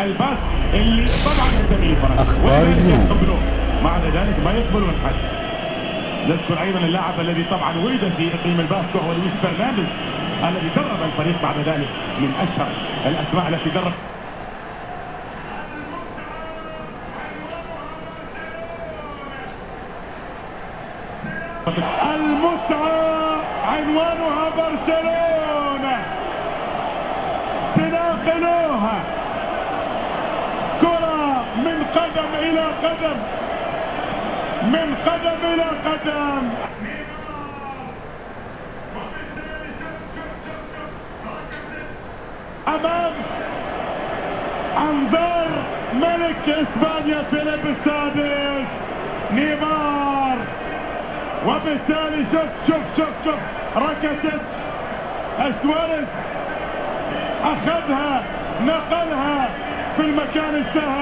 الباس اللي طبعا ينتمي لفرنسا اخبار اليوم. مع ذلك ما يقبل وينحل. نذكر ايضا اللاعب الذي طبعا ولد في اقليم الباسكو هو لويس فرنانديز الذي درب الفريق بعد ذلك، من اشهر الاسماء التي درب. المتعة عنوانها برشلونة، تناقلوها كرة من قدم إلى قدم، من قدم إلى قدم. أمام أنظار ملك إسبانيا فيليب السادس نيمار، وبالتالي شوف راكيتيتش سواريز أخذها نقلها في المكان السهل.